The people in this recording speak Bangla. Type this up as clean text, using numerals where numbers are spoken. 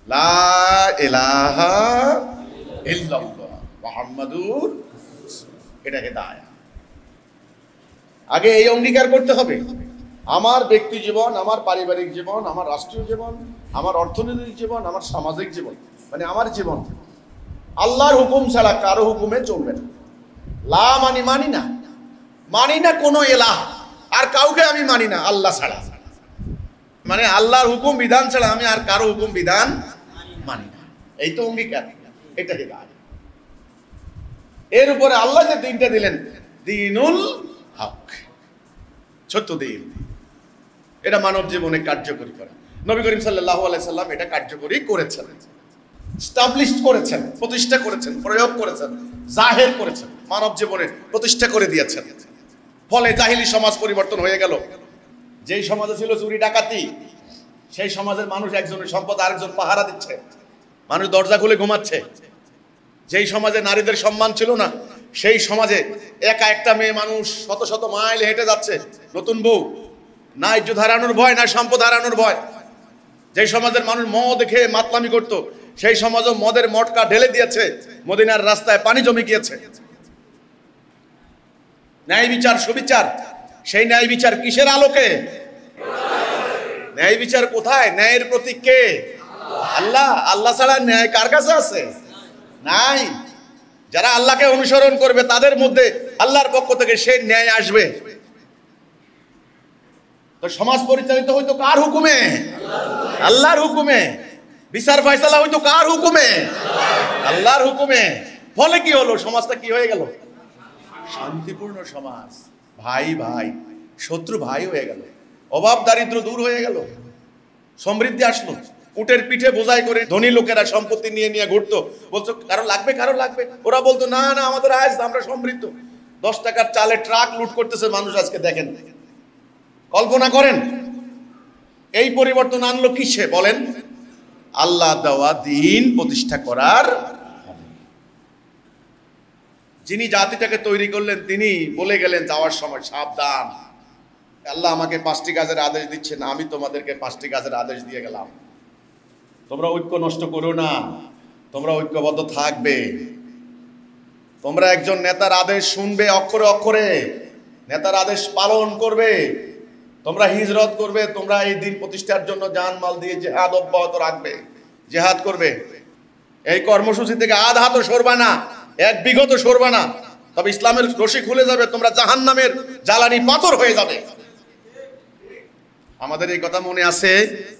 লা ইলাহা ইল্লাল্লাহ মুহাম্মাদুর, এটা হিদায়াত। আগে এই অঙ্গীকার করতে হবে, আমার ব্যক্তি জীবন, আমার পারিবারিক জীবন, আমার রাষ্ট্রীয় জীবন, আমার অর্থনৈতিক জীবন, আমার সামাজিক জীবন, মানে আমার জীবন আল্লাহর হুকুম ছাড়া কারো হুকুমে চলবে না। লা মানি, মানি না কোনো এলাহ, আর কাউকে আমি মানি না আল্লাহ ছাড়া, মানে আল্লাহর হুকুম বিধান ছাড়া আমি আর কারো হুকুম বিধান মানি না। এই তো অঙ্গীকার, এটা হিদায়াত। এর উপরে আল্লাহ যে দিনটা দিলেন, দ্বীনুল হক, সত্য দিন, এটা মানব জীবনে কার্যকরী করা। নবী করিম সাল্লাল্লাহু আলাইহি সাল্লাম এটা কার্যকরী করেছেন, স্টাবলিশ করেছেন, প্রতিষ্ঠা করেছেন, প্রয়োগ করেছেন, জাহের করেছেন, মানব জীবনে প্রতিষ্ঠা করে দিয়েছেন। ফলে জাহিলি সমাজ পরিবর্তন হয়ে গেল। যেই সমাজে ছিল চুরি ডাকাতি, সেই সমাজের মানুষ একজনের সম্পদ আরেকজন পাহারা দিচ্ছে, মানুষ দরজা খুলে ঘুমাচ্ছে। যেই সমাজে নারীদের সম্মান ছিল না, সেই সমাজে একা একটা মেয়ে মানুষ শত শত মাইল হেঁটে যাচ্ছে, নতুন বউ, না ইজ্জত হারানোর ভয়, না সম্পদ হারানোর ভয়। যেই সমাজের মানুষ মদ খেয়ে মাতলামি করত, সেই সমাজও মদের মটকা ঢেলে দিয়েছে, মদিনার রাস্তায় পানি জমে গিয়েছে। ন্যায় বিচার, সুবিচার, সেই ন্যায় বিচার কিসের আলোকে? ন্যায় বিচার কোথায়? ন্যায়ের প্রতীক কে? আল্লাহ। আল্লাহ ছাড়া ন্যায় কার কাছে আছে? নাই। যারা আল্লাহকে অনুসরণ করবে তাদের মধ্যে আল্লাহর পক্ষ থেকে সেই ন্যায় আসবে। তো সমাজ পরিচালিত হইতো কার হুকুমে? আল্লাহর হুকুমে। বিচার ফয়সালা হইতো কার হুকুমে? আল্লাহর হুকুমে। ফলে কি হলো? সমাজটা কি হয়ে গেল? শান্তিপূর্ণ সমাজ। ভাই ভাই, শত্রু ভাই হয়ে গেল। অভাব দারিদ্র দূর হয়ে গেল, সমৃদ্ধি আসলো। উটের পিঠে বোঝাই করে ধনী লোকেরা সম্পত্তি নিয়ে নিয়ে ঘুরতো, বলতো কারো লাগবে, কারো লাগবে। ওরা বলতো না না, আমাদের আজ আমরা সমৃদ্ধ। 10 টাকার চালের ট্রাক লুট করতেছে মানুষ আজকে, দেখেন, কল্পনা করেন। এই পরিবর্তন আনলো কিসে বলেন? আল্লাহ দেওয়া দিন প্রতিষ্ঠা করার। যিনি জাতিটাকে তৈরি করলেন তিনি বলে গেলেন যাওয়ার সময়, সাবধান, আল্লাহ আমাকে 5টি কাজের আদেশ দিচ্ছেন, আমি তোমাদেরকে 5টি কাজের আদেশ দিয়ে গেলাম। তোমরা ঐক্য নষ্ট করো না, তোমরা ঐক্যবদ্ধ থাকবে, তোমরা একজন নেতার আদেশ শুনবে অক্ষরে অক্ষরে, নেতার আদেশ পালন করবে, তোমরা হিজরত করবে, তোমরা এই দিন প্রতিষ্ঠার জন্য জানমাল দিয়ে জিহাদ অব্যাহত রাখবে, জিহাদ করবে। এই কর্মসূচি থেকে আধ হাতও সরবা না, 1 বিঘত সরবা না, তবে ইসলামের রশি খুলে যাবে, তোমরা জাহান্নামের জ্বালানি পাথর হয়ে যাবে। আমাদের এই কথা মনে আছে?